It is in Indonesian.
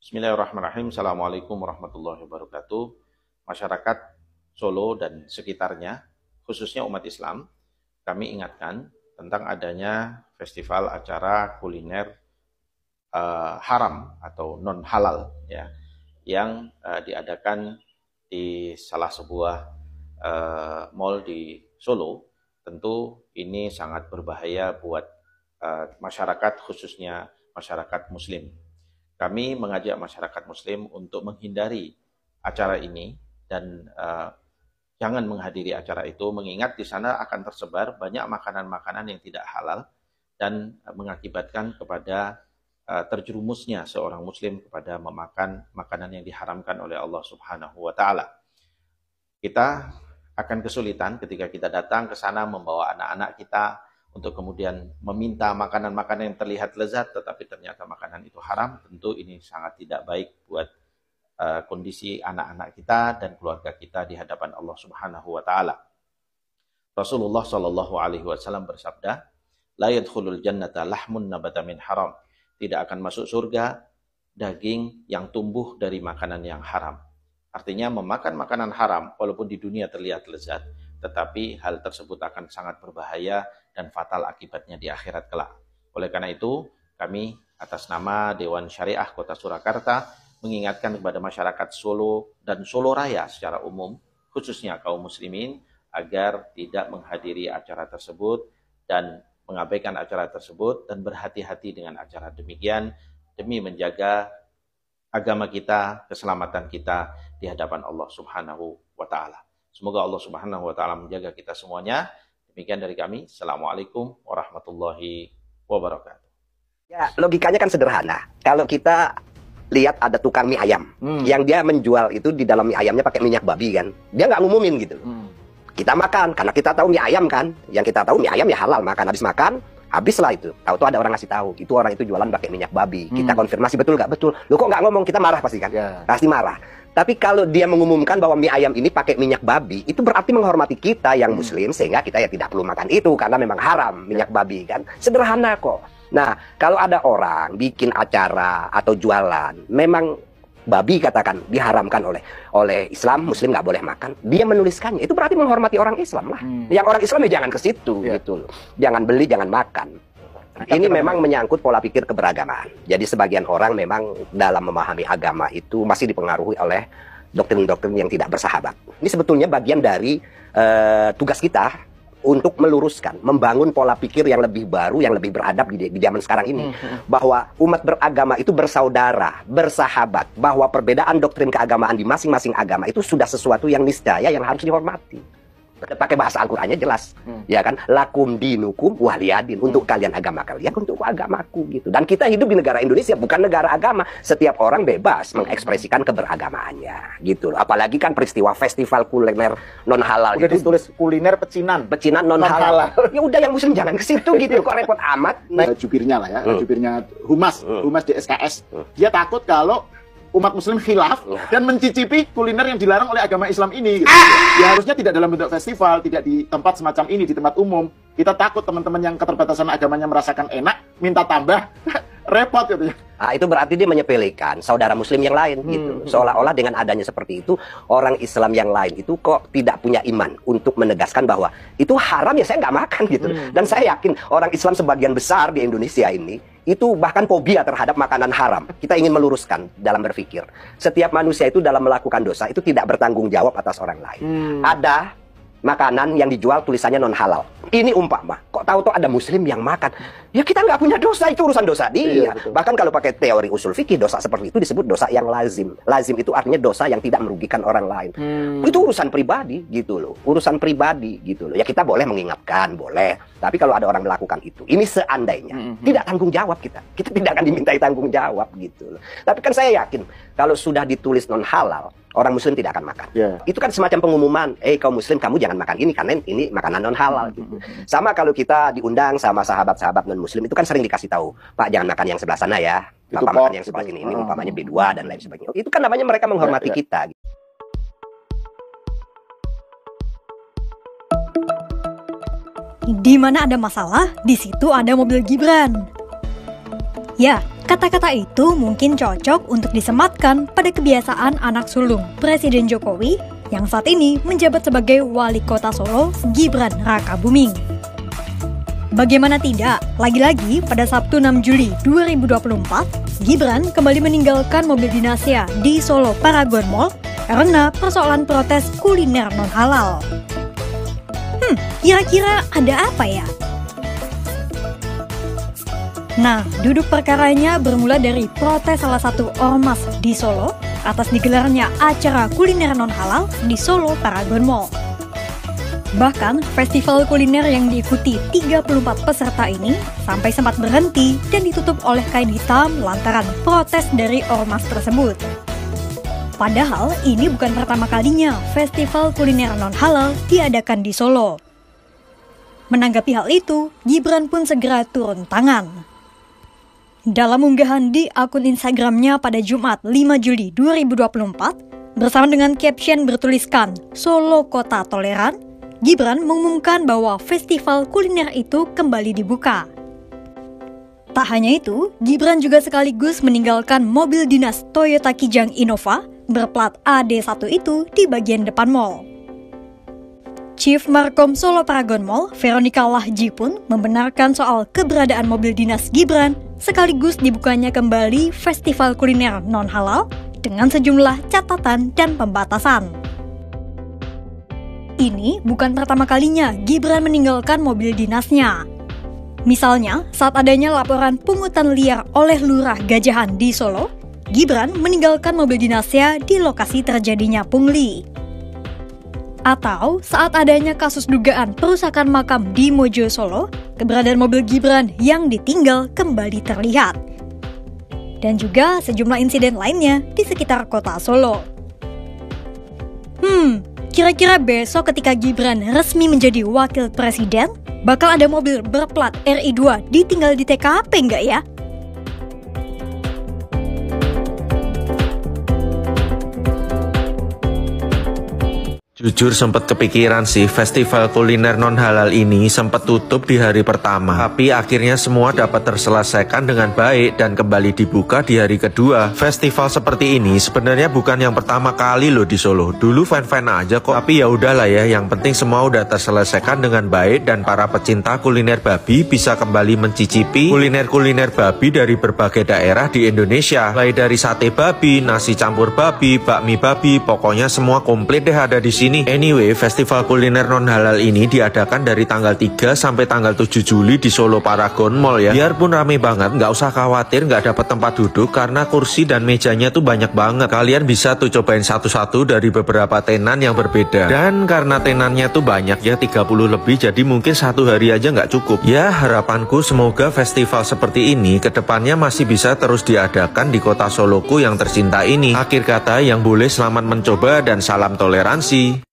Bismillahirrahmanirrahim. Assalamualaikum warahmatullahi wabarakatuh. Masyarakat Solo dan sekitarnya, khususnya umat Islam, kami ingatkan tentang adanya festival acara kuliner haram atau non halal ya, yang diadakan di salah sebuah mall di Solo. Tentu ini sangat berbahaya buat masyarakat, khususnya masyarakat Muslim. Kami mengajak masyarakat Muslim untuk menghindari acara ini dan jangan menghadiri acara itu, mengingat di sana akan tersebar banyak makanan-makanan yang tidak halal dan mengakibatkan kepada terjerumusnya seorang Muslim kepada memakan makanan yang diharamkan oleh Allah Subhanahu wa Ta'ala. Kita akan kesulitan ketika kita datang ke sana membawa anak-anak kita untuk kemudian meminta makanan-makanan yang terlihat lezat, tetapi ternyata makanan itu haram. Tentu ini sangat tidak baik buat kondisi anak-anak kita dan keluarga kita di hadapan Allah Subhanahu wa Ta'ala. Rasulullah Shallallahu Alaihi Wasallam bersabda, "La yadkhulul jannata lahmun nabata min haram." Tidak akan masuk surga daging yang tumbuh dari makanan yang haram. Artinya memakan makanan haram walaupun di dunia terlihat lezat, tetapi hal tersebut akan sangat berbahaya dan fatal akibatnya di akhirat kelak. Oleh karena itu, kami atas nama Dewan Syariah Kota Surakarta mengingatkan kepada masyarakat Solo dan Solo Raya secara umum, khususnya kaum muslimin, agar tidak menghadiri acara tersebut dan mengabaikan acara tersebut dan berhati-hati dengan acara demikian demi menjaga agama kita, keselamatan kita di hadapan Allah Subhanahu wa Ta'ala. Semoga Allah Subhanahu wa Ta'ala menjaga kita semuanya. Demikian dari kami. Assalamualaikum warahmatullahi wabarakatuh. Ya, logikanya kan sederhana. Kalau kita lihat ada tukang mie ayam yang dia menjual itu di dalam mie ayamnya pakai minyak babi kan, dia nggak ngumumin gitu. Kita makan karena kita tahu mie ayam kan, yang kita tahu mie ayam ya halal, makan habis makan. Habislah itu, tahu-tahu ada orang ngasih tahu, itu orang itu jualan pakai minyak babi. Kita konfirmasi betul nggak betul. Lu kok nggak ngomong? Kita marah pasti kan? Pasti marah. Tapi kalau dia mengumumkan bahwa mie ayam ini pakai minyak babi, itu berarti menghormati kita yang muslim, sehingga kita ya tidak perlu makan itu karena memang haram minyak babi kan. Sederhana kok. Nah, kalau ada orang bikin acara atau jualan, memang babi katakan diharamkan oleh Islam, muslim nggak boleh makan, dia menuliskannya, itu berarti menghormati orang Islam lah. Yang orang Islam ya jangan ke situ gitu loh. Jangan beli, jangan makan. Ini memang menyangkut pola pikir keberagamaan. Jadi sebagian orang memang dalam memahami agama itu masih dipengaruhi oleh doktrin-doktrin yang tidak bersahabat. Ini sebetulnya bagian dari tugas kita untuk meluruskan, membangun pola pikir yang lebih baru, yang lebih beradab di zaman sekarang ini. Bahwa umat beragama itu bersaudara, bersahabat. Bahwa perbedaan doktrin keagamaan di masing-masing agama itu sudah sesuatu yang niscaya, yang harus dihormati. Pakai bahasa Al-Qur'annya jelas, ya kan? Lakum dinukum waliyadin. Untuk kalian agama kalian, untuk agamaku gitu. Dan kita hidup di negara Indonesia, bukan negara agama. Setiap orang bebas mengekspresikan keberagamaannya, gitu loh. Apalagi kan peristiwa festival kuliner non halal udah itu ditulis kuliner pecinan non halal. Ya udah yang muslim jangan ke situ gitu. Kok repot amat? Jubirnya lah ya, jubirnya Humas di SKS. Dia takut kalau umat muslim khilaf dan mencicipi kuliner yang dilarang oleh agama Islam ini gitu. Ya harusnya tidak dalam bentuk festival, tidak di tempat semacam ini, di tempat umum. Kita takut teman-teman yang keterbatasan agamanya merasakan enak, minta tambah, repot gitu ya. Nah, itu berarti dia menyepelekan saudara muslim yang lain gitu. Seolah-olah dengan adanya seperti itu, orang Islam yang lain itu kok tidak punya iman untuk menegaskan bahwa itu haram ya saya nggak makan gitu. Dan saya yakin orang Islam sebagian besar di Indonesia ini itu bahkan fobia terhadap makanan haram. Kita ingin meluruskan dalam berpikir. Setiap manusia itu dalam melakukan dosa itu tidak bertanggung jawab atas orang lain. Ada makanan yang dijual tulisannya non halal. Ini umpama, kok tahu-tahu ada muslim yang makan. Ya kita nggak punya dosa, itu urusan dosa dia. Bahkan kalau pakai teori usul fikih, dosa seperti itu disebut dosa yang lazim. Lazim itu artinya dosa yang tidak merugikan orang lain. Itu urusan pribadi gitu loh. Urusan pribadi gitu loh. Ya kita boleh mengingatkan, boleh. Tapi kalau ada orang melakukan itu, ini seandainya tidak tanggung jawab kita. Kita tidak akan dimintai tanggung jawab gitu loh. Tapi kan saya yakin kalau sudah ditulis non halal, orang muslim tidak akan makan. Itu kan semacam pengumuman, kaum muslim kamu jangan makan ini karena ini makanan non halal gitu. Sama kalau kita diundang sama sahabat-sahabat non muslim itu kan sering dikasih tahu, Pak jangan makan yang sebelah sana ya, Bapak makan yang sebelah sini, ini umpamanya B2 dan lain sebagainya. Itu kan namanya mereka menghormati kita. Di mana ada masalah, di situ ada mobil Gibran. Ya, Kata-kata itu mungkin cocok untuk disematkan pada kebiasaan anak sulung Presiden Jokowi yang saat ini menjabat sebagai Wali Kota Solo, Gibran Rakabuming. Bagaimana tidak, lagi-lagi pada Sabtu 6 Juli 2024, Gibran kembali meninggalkan mobil dinasnya di Solo Paragon Mall karena persoalan protes kuliner non-halal. Kira-kira ada apa ya? Nah, duduk perkaranya bermula dari protes salah satu ormas di Solo atas digelarnya acara kuliner non-halal di Solo Paragon Mall. Bahkan, festival kuliner yang diikuti 34 peserta ini sampai sempat berhenti dan ditutup oleh kain hitam lantaran protes dari ormas tersebut. Padahal, ini bukan pertama kalinya festival kuliner non-halal diadakan di Solo. Menanggapi hal itu, Gibran pun segera turun tangan. Dalam unggahan di akun Instagramnya pada Jumat 5 Juli 2024, bersama dengan caption bertuliskan Solo Kota Toleran, Gibran mengumumkan bahwa festival kuliner itu kembali dibuka. Tak hanya itu, Gibran juga sekaligus meninggalkan mobil dinas Toyota Kijang Innova berplat AD1 itu di bagian depan mall. Chief Markom Solo Paragon Mall, Veronica Lahji pun membenarkan soal keberadaan mobil dinas Gibran sekaligus dibukanya kembali festival kuliner non-halal dengan sejumlah catatan dan pembatasan. Ini bukan pertama kalinya Gibran meninggalkan mobil dinasnya. Misalnya, saat adanya laporan pungutan liar oleh Lurah Gajahan di Solo, Gibran meninggalkan mobil dinasnya di lokasi terjadinya pungli. Atau saat adanya kasus dugaan perusakan makam di Mojo Solo, keberadaan mobil Gibran yang ditinggal kembali terlihat. Dan juga sejumlah insiden lainnya di sekitar kota Solo. Kira-kira besok ketika Gibran resmi menjadi wakil presiden, bakal ada mobil berplat RI2 ditinggal di TKP nggak ya? Jujur sempat kepikiran sih, festival kuliner non-halal ini sempat tutup di hari pertama. Tapi akhirnya semua dapat terselesaikan dengan baik dan kembali dibuka di hari kedua. Festival seperti ini sebenarnya bukan yang pertama kali loh di Solo. Dulu fan-fan aja kok. Tapi ya udahlah ya, yang penting semua udah terselesaikan dengan baik dan para pecinta kuliner babi bisa kembali mencicipi kuliner-kuliner babi dari berbagai daerah di Indonesia. Mulai dari sate babi, nasi campur babi, bakmi babi, pokoknya semua komplit deh ada di sini. Anyway, festival kuliner non-halal ini diadakan dari tanggal 3 sampai tanggal 7 Juli di Solo Paragon Mall ya. Biarpun rame banget, nggak usah khawatir nggak dapat tempat duduk karena kursi dan mejanya tuh banyak banget. Kalian bisa tuh cobain satu-satu dari beberapa tenan yang berbeda. Dan karena tenannya tuh banyak ya, 30 lebih, jadi mungkin satu hari aja nggak cukup. Ya, harapanku semoga festival seperti ini kedepannya masih bisa terus diadakan di kota Soloku yang tercinta ini. Akhir kata, yang boleh selamat mencoba dan salam toleransi.